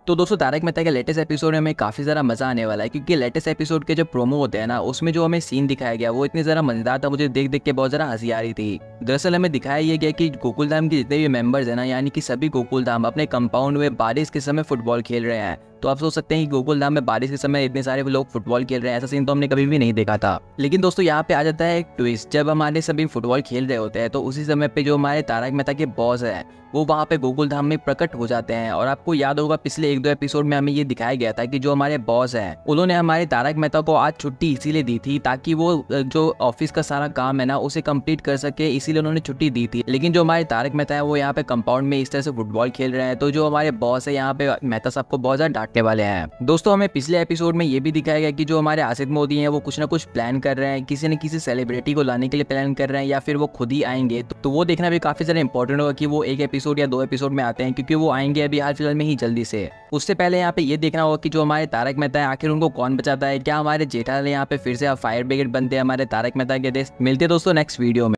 तो दोस्तों तारक मेहता के लेटेस्ट एपिसोड में हमें काफी ज़्यादा मजा आने वाला है, क्योंकि लेटेस्ट एपिसोड के जो प्रोमो होते हैं ना, उसमें जो हमें सीन दिखाया गया वो इतनी ज़्यादा मजेदार था, मुझे देख देख के बहुत ज़्यादा हंसी आ रही थी। दरअसल हमें दिखाया ये गया कि गोकुलधाम के जितने भी मेंबर्स हैं ना, यानी कि सभी गोकुलधाम अपने कंपाउंड में बारिश के समय फुटबॉल खेल रहे हैं। तो आप सोच सकते हैं कि गोकुलधाम में बारिश के समय इतने सारे लोग फुटबॉल खेल रहे हैं, ऐसा सीन तो हमने कभी भी नहीं देखा था। लेकिन दोस्तों यहाँ पे आ जाता है एक ट्विस्ट। जब हमारे सभी फुटबॉल खेल रहे होते हैं तो उसी समय पे जो हमारे तारक मेहता के बॉस है वो वहाँ पे गोकुलधाम में प्रकट हो जाते हैं। और आपको याद होगा पिछले 1-2 एपिसोड में हमें ये दिखाया गया था कि जो हमारे बॉस हैं उन्होंने हमारे तारक मेहता को आज छुट्टी इसीलिए दी थी ताकि वो जो ऑफिस का सारा काम है ना उसे कंप्लीट कर सके, इसीलिए उन्होंने छुट्टी दी थी। लेकिन जो हमारे तारक मेहता है वो यहाँ पे कंपाउंड में इस तरह से फुटबॉल खेल रहे हैं, तो जो हमारे बॉस है यहाँ पे मेहता साहब को बहुत ज्यादा डांटने वाले हैं। दोस्तों हमें पिछले एपिसोड में ये भी दिखाया गया कि जो हमारे आसिफ मोदी हैं वो कुछ ना कुछ प्लान कर रहे हैं, किसी न किसी सेलिब्रिटी को लाने के लिए प्लान कर रहे हैं, या फिर वो खुद ही आएंगे। तो वो देखना भी काफी ज्यादा इंपॉर्टेंट होगा कि वो 1 एपिसोड या 2 एपिसोड में आते हैं, क्योंकि वो आएंगे अभी हाल फिलहाल में ही जल्दी से। उससे पहले यहाँ पे ये देखना होगा कि जो हमारे तारक मेहता है आखिर उनको कौन बचाता है। क्या हमारे जेठालाल यहाँ पे फिर से फायर ब्रिगेड बनते हैं हमारे तारक मेहता के देश। मिलते हैं दोस्तों नेक्स्ट वीडियो में।